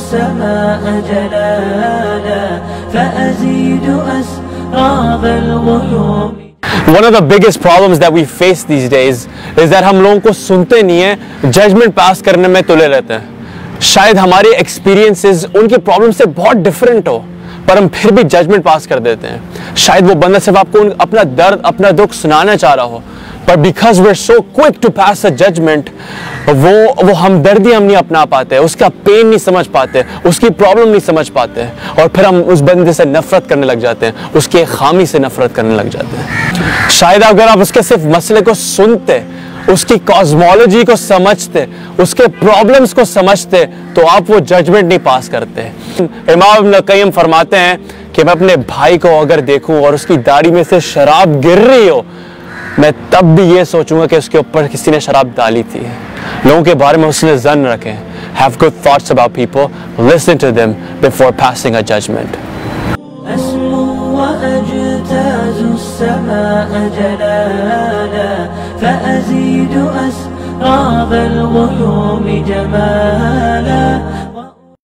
السماء جلالا فأزيد أسراب الغيوم. One of the biggest problems that we face these days is that ہم لوگوں کو سنتے نہیں ہیں, ججمنٹ پاس کرنے میں تلے رہتے ہیں. شاید ہماری ایکسپیرینسز ان کی پرابلم سے بہت ڈیفرنٹ ہو, پر ہم پھر بھی ججمنٹ پاس کر دیتے ہیں. شاید وہ بندہ صرف آپ کو اپنا درد, اپنا دکھ سنانا چاہ رہا ہو, پر because we are so quick to pass a judgement, وہ ہمدردی ہم نہیں اپنا پاتے, اس کا پین نہیں سمجھ پاتے, اس کی پرابلم نہیں سمجھ پاتے, اور پھر ہم اس بندے سے نفرت کرنے لگ جاتے ہیں, اس کی خامی سے نفرت کرنے لگ جاتے ہیں. شاید اگر آپ اس کے صرف مسئلے کو سنتے, اس کی کازمالوجی کو سمجھتے, اس کے پرابلمز کو سمجھتے, تو آپ وہ ججمنٹ نہیں پاس کرتے. امام ابن القیم فرماتے ہیں کہ میں اپنے بھائی کو اگر دیکھوں اور اس کی داڑھی میں سے شراب گر رہی ہو, میں تب بھی یہ سوچوں گا کہ اس کے اوپر کسی نے شراب ڈالی تھی. لوگوں کے بارے میں حسن ظن رکھیں. Have good thoughts about people. Listen to them before passing a judgment. أسمو وأجتاز السماء جلالا فأزيد أسراب الغيوم جمالا